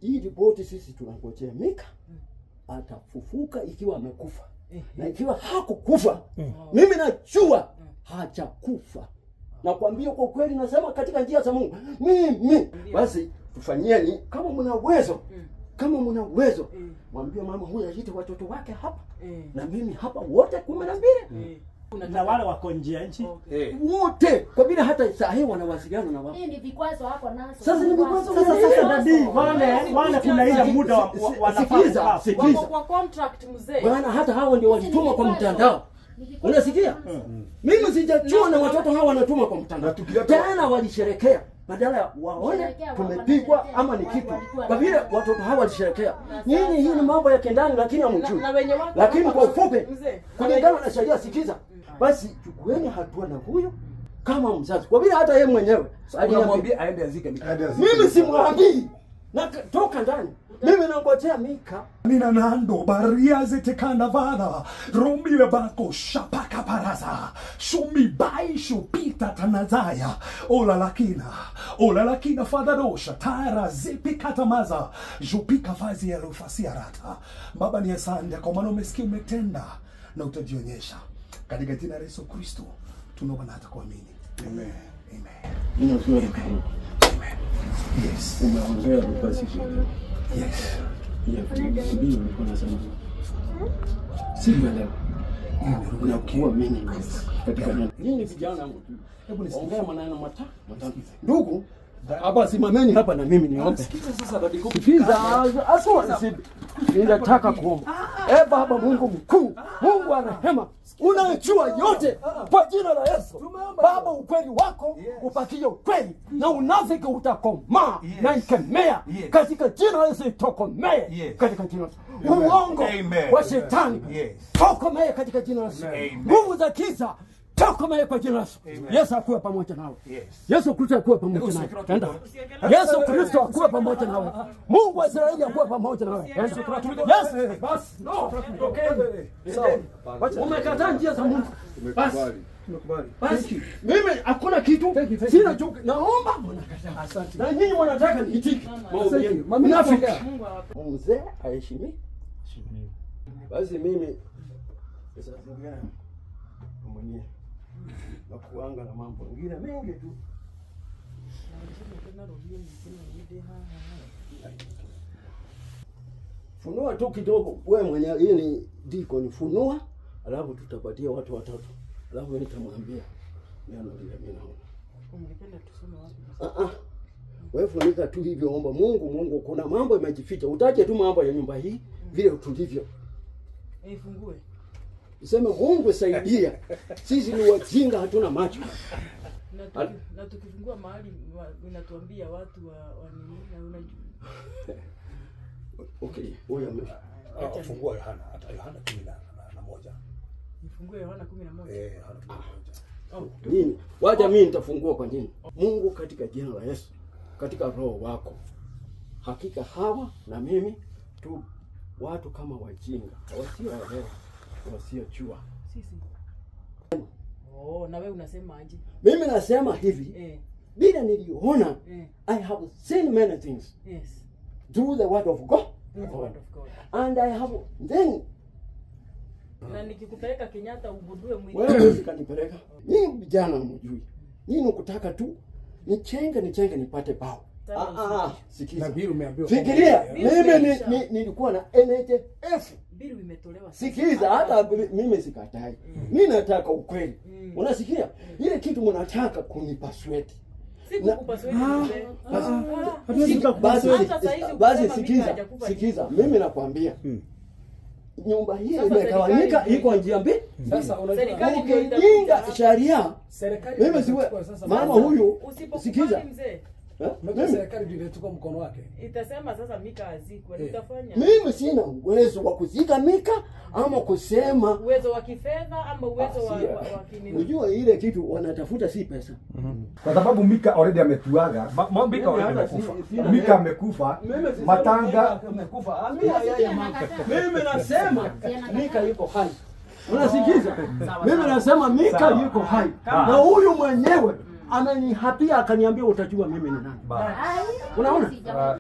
hii ripoti sisi tunangojea Mika atafufuka ikiwa amekufa. Na ikiwa hakukufa, mimi najua hajakufa. Nakwambia kwa kweli, nasema katika njia za Mungu. Mimi basi tufanyieni kama mna uwezo. Kama mna uwezo, mwambie mama huyu aite watoto wake hapa. Na mimi hapa wote 12. Na wale wako nje ya nchi wote, kwa vile hata saa hii wanawasiliana na wao. Hii ni vikwazo hapo nazo. Sasa ni vikwazo. Sasa dadi, wale kuna ile muda wanafaa. Sikiza. Kwa contract mzee. Bwana, hata hao ndio walituma kwa mtandao. Unasikia? Mimi sijachua na watoto hao wanatuma kwa mtandao. Tena walisherekea. Badala ya waone tumepigwa ama ni kitu. Kwa vile watoto hao walisherekea. Nyinyi hii ni mambo ya kendani lakini hamjui. Lakini kwa ufupi, kulingana na sheria, sikiza. Basi chukueni hatua na huyo kama mzazi. Kwa vile hata yeye mwenyewe alimwambia aende azike Mika. Mimi simwambii. Na toka ndani. Mimi nangojea Mika. Nina nando baria zetekana vada romile bako shapaka paraza shumi bai shupita tanazaya ola lakina fadadosha tara zipi katamaza jupika fazi ya rufasi ya rata. Baba ni asante kwa maana umesikia, umetenda na utajionyesha katika jina la Yesu Kristo tunaomba na kuamini. Amen. Amen. Amen. Yes. Umeongea basi. Yes. Ndio nilikuwa nasema. Sielewi. Unakuwa mimi katika nini vijana wangu. Hebu niongee maneno matatu. Ndugu, hapa simameni hapa na mimi niombe. Sikiza sasa dadi kupi. Sikiza aswa ninataka kuomba. Baba Mungu mkuu, Mungu wa rehema, unajua yote, kwa jina la Yesu. Baba, ukweli wako upatie ukweli na unafiki utakoma na ikemea katika jina la Yesu, itokomee katika jina la Yesu. Uongo wa shetani tokomee katika jina la Yesu. Nguvu za giza tokomee kwa jina la Yesu. Yesu akuwe pamoja nawe. Yesu Kristo akuwe pamoja nawe. Enda. Yesu Kristo akuwe pamoja nawe. Mungu wa Israeli akuwe pamoja nawe. Yes. Basi. No. Okay. Sawa. Umekataa njia za Mungu. Basi. Tumekubali. Basi. Mimi hakuna kitu. Sina chuki. Naomba mnakataa. Asante. Na nyinyi wanataka niitike. Mnafiki. Mzee aheshimiwe. Basi mimi sasa zingine mwenyewe na kuanga na mambo mengine mengi tu. Funua tu kidogo wewe mwenyewe, hii ni diko ni funua, alafu tutapatia watu watatu. Alafu nitamwambia neno lile mimi naona. Ungependa tusome wapi? Wewe funika tu hivyo, omba Mungu, kuna mambo yamejificha. Utaje tu mambo ya nyumba hii vile tulivyo. Fungue. Sema Mungu saidia. Sisi ni wajinga, hatuna macho. Na tukifungua mahali inatuambia watu wa nini na unajua. Okay, wewe fungua Yohana, hata Yohana 11. Nifungue Yohana 11. Yohana 11. Nini? Wacha mimi nitafungua kwa nini? Mungu, katika jina la Yesu, katika roho wako, hakika hawa na mimi tu watu kama wajinga, wasioelewa, wasiojua. Sisi. Na wewe unasema aje? Mimi nasema hivi. Bila niliona, I have seen many things. Yes. Through the word of God. And I have then. Na nikikupeleka Kenyatta ubudue mwili. Wewe usikanipeleka. Mimi vijana mjui. Nini ukutaka tu nichenge nipate bao. Sikiza. Fikiria, mimi nilikuwa na NHF. Bill imetolewa. Sikiza, hata mimi sikatai. Mimi nataka ukweli. Unasikia? Ile kitu mnataka kunipasweti. Basi sikiza, mimi nakwambia. Nyumba hii imegawanyika, iko njia mbili. Sasa serikali ukiinga sharia, serikali mimi siwe mama huyu. Sikiza. Serikali ndio inachukua mkono wake. Itasema sasa Mika azikwe, utafanya. Mimi sina uwezo wa kuzika Mika ama kusema uwezo wa kifedha ama uwezo wa kinini. Unajua ile kitu wanatafuta si pesa. Kwa sababu Mika already ametuaga. Mika already amekufa. Mika amekufa. Matanga amekufa. Mimi nasema Mika yuko hai. Unasikiza? Mimi nasema Mika yuko hai. Na huyu mwenyewe amenihapia akaniambia utajua mimi ni nani. Unaona?